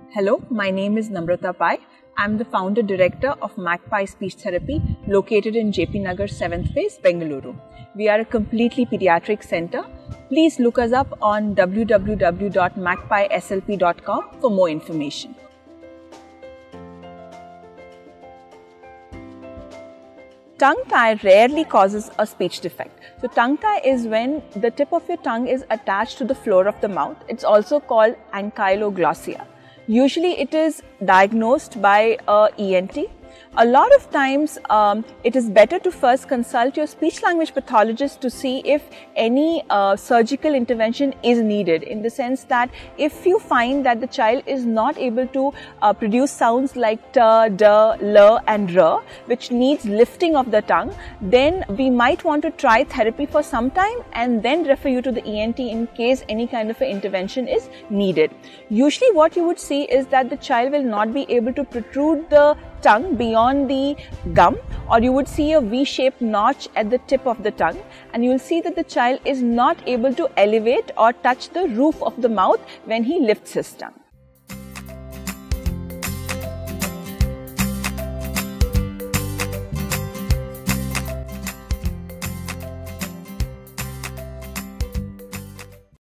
Hello, my name is Namrata Pai. I'm the founder director of Magpie Speech Therapy located in JP Nagar 7th Phase, Bengaluru. We are a completely pediatric center. Please look us up on www.magpieslp.com for more information. Tongue tie rarely causes a speech defect. So tongue tie is when the tip of your tongue is attached to the floor of the mouth. It's also called Ankyloglossia. Usually it is diagnosed by a ENT. A lot of times it is better to first consult your speech language pathologist to see if any surgical intervention is needed, in the sense that if you find that the child is not able to produce sounds like t, d, l and r, which needs lifting of the tongue, then we might want to try therapy for some time and then refer you to the ENT in case any kind of an intervention is needed. Usually what you would see is that the child will not be able to protrude the tongue beyond the gum, or you would see a V-shaped notch at the tip of the tongue, and you will see that the child is not able to elevate or touch the roof of the mouth when he lifts his tongue.